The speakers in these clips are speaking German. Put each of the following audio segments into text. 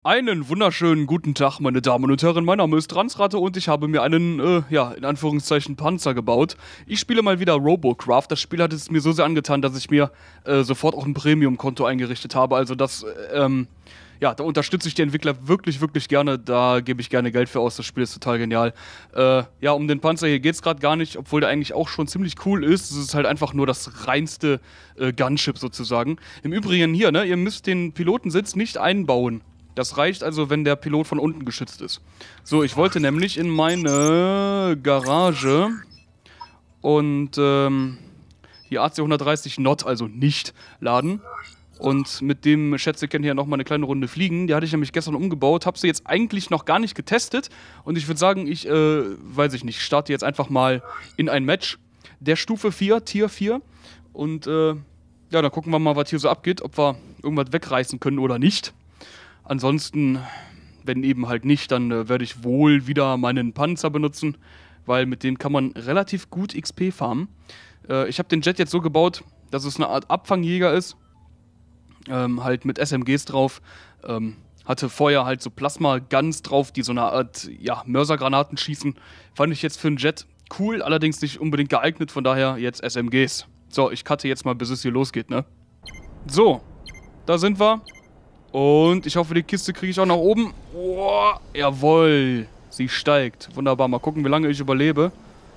Einen wunderschönen guten Tag, meine Damen und Herren. Mein Name ist Transratte und ich habe mir einen, in Anführungszeichen Panzer gebaut. Ich spiele mal wieder Robocraft. Das Spiel hat es mir so sehr angetan, dass ich mir sofort auch ein Premium-Konto eingerichtet habe. Also das, da unterstütze ich die Entwickler wirklich, wirklich gerne. Da gebe ich gerne Geld für aus. Das Spiel ist total genial. Um den Panzer hier geht es gerade gar nicht, obwohl der eigentlich auch schon ziemlich cool ist. Es ist halt einfach nur das reinste Gunship sozusagen. Im Übrigen hier, ne, ihr müsst den Pilotensitz nicht einbauen. Das reicht also, wenn der Pilot von unten geschützt ist. So, ich wollte nämlich in meine Garage und die AC-130 Not, also nicht, laden. Und mit dem Schätzchen hier nochmal eine kleine Runde fliegen. Die hatte ich nämlich gestern umgebaut, habe sie jetzt eigentlich noch gar nicht getestet. Und ich würde sagen, ich starte jetzt einfach mal in ein Match der Stufe 4, Tier 4. Und dann gucken wir mal, was hier so abgeht, ob wir irgendwas wegreißen können oder nicht. Ansonsten, wenn eben halt nicht, dann werde ich wohl wieder meinen Panzer benutzen, weil mit dem kann man relativ gut XP farmen. Ich habe den Jet jetzt so gebaut, dass es eine Art Abfangjäger ist, halt mit SMGs drauf. Hatte vorher halt so Plasma-Guns drauf, die so eine Art, Mörsergranaten schießen. Fand ich jetzt für einen Jet cool, allerdings nicht unbedingt geeignet, von daher jetzt SMGs. So, ich cutte jetzt mal, bis es hier losgeht, ne? So, da sind wir. Und ich hoffe, die Kiste kriege ich auch nach oben. Oh, jawohl. Sie steigt. Wunderbar. Mal gucken, wie lange ich überlebe.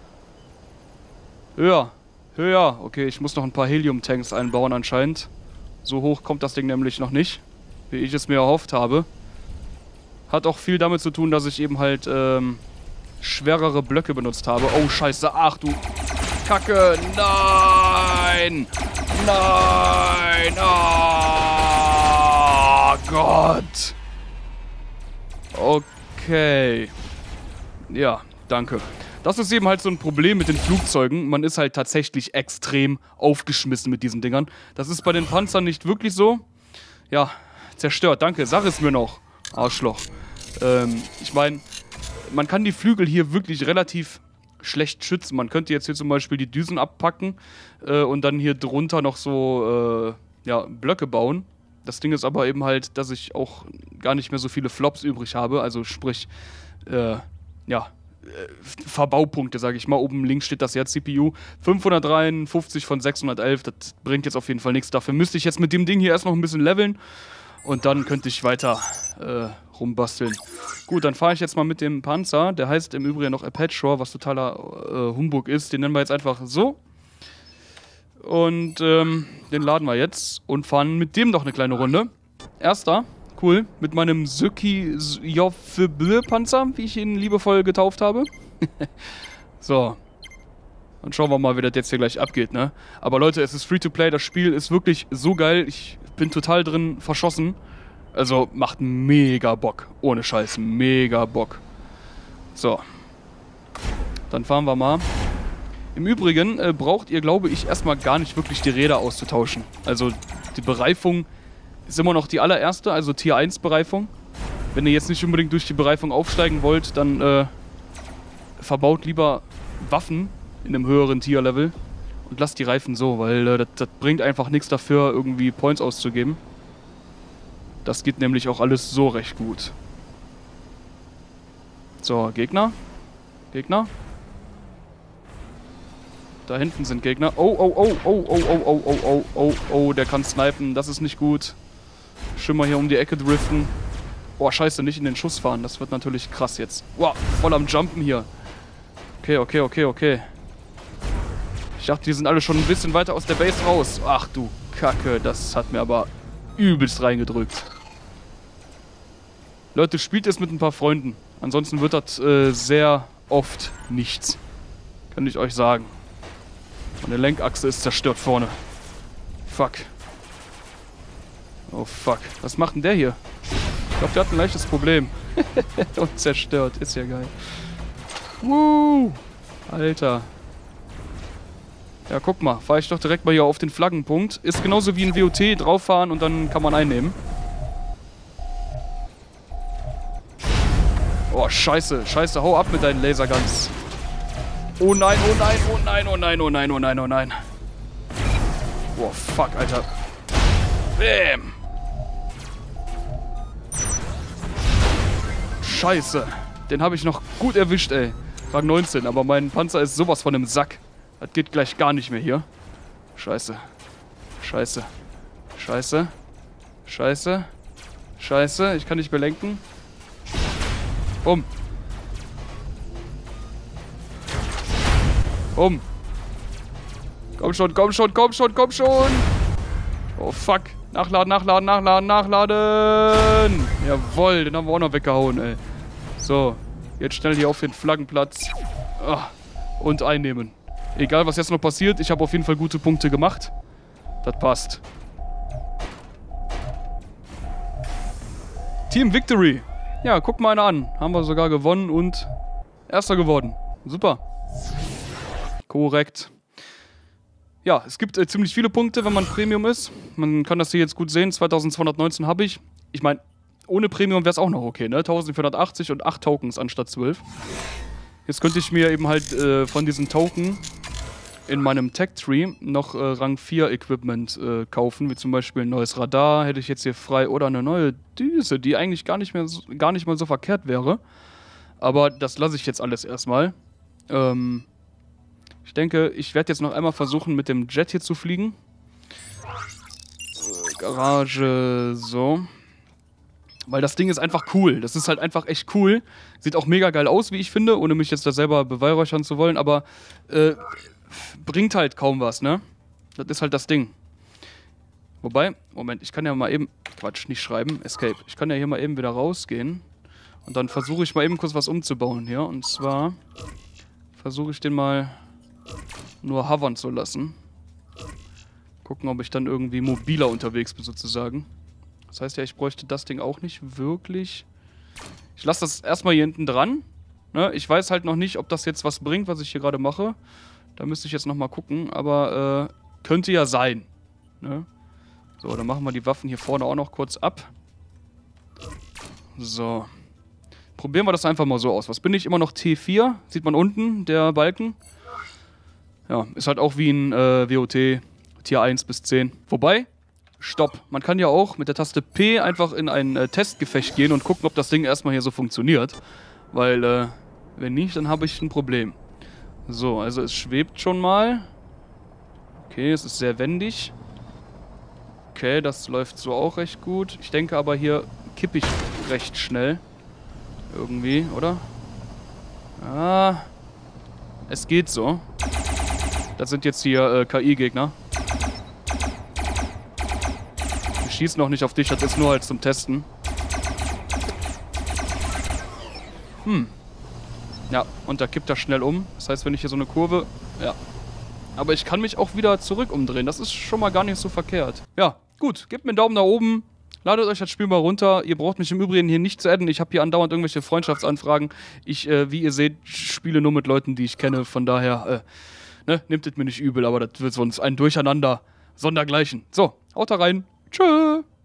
Höher. Höher. Okay, ich muss noch ein paar Helium-Tanks einbauen anscheinend. So hoch kommt das Ding nämlich noch nicht. Wie ich es mir erhofft habe. Hat auch viel damit zu tun, dass ich eben halt schwerere Blöcke benutzt habe. Oh, scheiße. Ach, du Kacke. Nein. Nein. Oh Gott. Okay. Ja, danke. Das ist eben halt so ein Problem mit den Flugzeugen. Man ist halt tatsächlich extrem aufgeschmissen mit diesen Dingern. Das ist bei den Panzern nicht wirklich so. Ja, zerstört. Danke, sag es mir noch. Arschloch. Ich meine, man kann die Flügel hier wirklich relativ schlecht schützen. Man könnte jetzt hier zum Beispiel die Düsen abpacken und dann hier drunter noch so Blöcke bauen. Das Ding ist aber eben halt, dass ich auch gar nicht mehr so viele Flops übrig habe. Also sprich, Verbaupunkte, sage ich mal. Oben links steht das ja CPU. 553 von 611, das bringt jetzt auf jeden Fall nichts. Dafür müsste ich jetzt mit dem Ding hier erst noch ein bisschen leveln. Und dann könnte ich weiter rumbasteln. Gut, dann fahre ich jetzt mal mit dem Panzer. Der heißt im Übrigen noch Apache, was totaler Humbug ist. Den nennen wir jetzt einfach so. Und den laden wir jetzt und fahren mit dem noch eine kleine Runde. Erster, cool, mit meinem Suki Panzer, wie ich ihn liebevoll getauft habe. So. Dann schauen wir mal, wie das jetzt hier gleich abgeht, ne? Aber Leute, es ist Free-to-Play, das Spiel ist wirklich so geil. Ich bin total drin verschossen. Also macht mega Bock. Ohne Scheiß, mega Bock. So. Dann fahren wir mal. Im Übrigen braucht ihr, glaube ich, erstmal gar nicht wirklich die Räder auszutauschen. Also die Bereifung ist immer noch die allererste, also Tier 1 Bereifung. Wenn ihr jetzt nicht unbedingt durch die Bereifung aufsteigen wollt, dann verbaut lieber Waffen in einem höheren Tier-Level und lasst die Reifen so, weil das bringt einfach nichts dafür, irgendwie Points auszugeben. Das geht nämlich auch alles so recht gut. So, Gegner. Gegner. Da hinten sind Gegner. Oh, der kann snipen. Das ist nicht gut. Schimmer hier um die Ecke driften. Boah, scheiße, nicht in den Schuss fahren. Das wird natürlich krass jetzt. Wow, voll am Jumpen hier. Okay. Ich dachte, die sind alle schon ein bisschen weiter aus der Base raus. Ach du Kacke, das hat mir aber übelst reingedrückt. Leute, spielt es mit ein paar Freunden. Ansonsten wird das sehr oft nichts. Kann ich euch sagen. Meine Lenkachse ist zerstört vorne. Fuck. Oh fuck. Was macht denn der hier? Ich glaube, der hat ein leichtes Problem. Und zerstört. Ist ja geil. Alter. Ja, guck mal. Fahre ich doch direkt mal hier auf den Flaggenpunkt. Ist genauso wie ein WOT. Drauffahren und dann kann man einnehmen. Oh, scheiße. Scheiße. Hau ab mit deinen Laserguns. Oh nein, oh nein, oh nein, oh nein, oh nein, oh nein, oh nein. Boah, fuck, Alter. Bäm. Scheiße. Den habe ich noch gut erwischt, ey. Rang 19, aber mein Panzer ist sowas von im Sack. Das geht gleich gar nicht mehr hier. Scheiße. Scheiße. Scheiße. Scheiße. Scheiße. Ich kann nicht mehr lenken. Bumm. Bumm. Komm schon, komm schon, komm schon, komm schon. Oh, fuck. Nachladen, nachladen, nachladen, nachladen. Jawohl, den haben wir auch noch weggehauen, ey. So. Jetzt schnell hier auf den Flaggenplatz. Und einnehmen. Egal, was jetzt noch passiert, ich habe auf jeden Fall gute Punkte gemacht. Das passt. Team Victory. Ja, guck mal einer an. Haben wir sogar gewonnen und Erster geworden. Super. Korrekt. Ja, es gibt ziemlich viele Punkte, wenn man Premium ist. Man kann das hier jetzt gut sehen. 2219 habe ich. Ich meine, ohne Premium wäre es auch noch okay, ne? 1480 und 8 Tokens anstatt 12. Jetzt könnte ich mir eben halt von diesen Token in meinem Tech-Tree noch Rang 4 Equipment kaufen, wie zum Beispiel ein neues Radar, hätte ich jetzt hier frei, oder eine neue Düse, die eigentlich gar nicht mal so verkehrt wäre. Aber das lasse ich jetzt alles erstmal. Ich denke, ich werde jetzt noch einmal versuchen, mit dem Jet hier zu fliegen. Garage, so. Weil das Ding ist einfach cool. Das ist halt einfach echt cool. Sieht auch mega geil aus, wie ich finde, ohne mich jetzt da selber beweihräuchern zu wollen, aber bringt halt kaum was, ne? Das ist halt das Ding. Wobei, Moment, ich kann ja mal eben... Quatsch, nicht schreiben, Escape. Ich kann ja hier mal eben wieder rausgehen. Und dann versuche ich mal eben kurz was umzubauen hier. Und zwar versuche ich den mal nur hovern zu lassen. Gucken, ob ich dann irgendwie mobiler unterwegs bin, sozusagen. Das heißt ja, ich bräuchte das Ding auch nicht wirklich. Ich lasse das erstmal hier hinten dran. Ne? Ich weiß halt noch nicht, ob das jetzt was bringt, was ich hier gerade mache. Da müsste ich jetzt nochmal gucken. Aber könnte ja sein. Ne? So, dann machen wir die Waffen hier vorne auch noch kurz ab. So. Probieren wir das einfach mal so aus. Was bin ich? Immer noch T4. Sieht man unten, der Balken. Ja, ist halt auch wie ein WOT Tier 1 bis 10. Wobei, stopp. Man kann ja auch mit der Taste P einfach in ein Testgefecht gehen und gucken, ob das Ding erstmal hier so funktioniert. Weil, wenn nicht, dann habe ich ein Problem. So, also es schwebt schon mal. Okay, es ist sehr wendig. Okay, das läuft so auch recht gut. Ich denke aber, hier kippe ich recht schnell. Irgendwie, oder? Ah, es geht so. Das sind jetzt hier KI-Gegner. Ich schieße noch nicht auf dich, das ist nur halt zum Testen. Ja, und da kippt er schnell um. Das heißt, wenn ich hier so eine Kurve... Ja. Aber ich kann mich auch wieder zurück umdrehen. Das ist schon mal gar nicht so verkehrt. Ja, gut. Gebt mir einen Daumen nach oben. Ladet euch das Spiel mal runter. Ihr braucht mich im Übrigen hier nicht zu adden. Ich habe hier andauernd irgendwelche Freundschaftsanfragen. Ich, wie ihr seht, spiele nur mit Leuten, die ich kenne. Von daher, ne, nehmt es mir nicht übel. Aber das wird sonst ein Durcheinander sondergleichen. So, haut da rein. Tschö.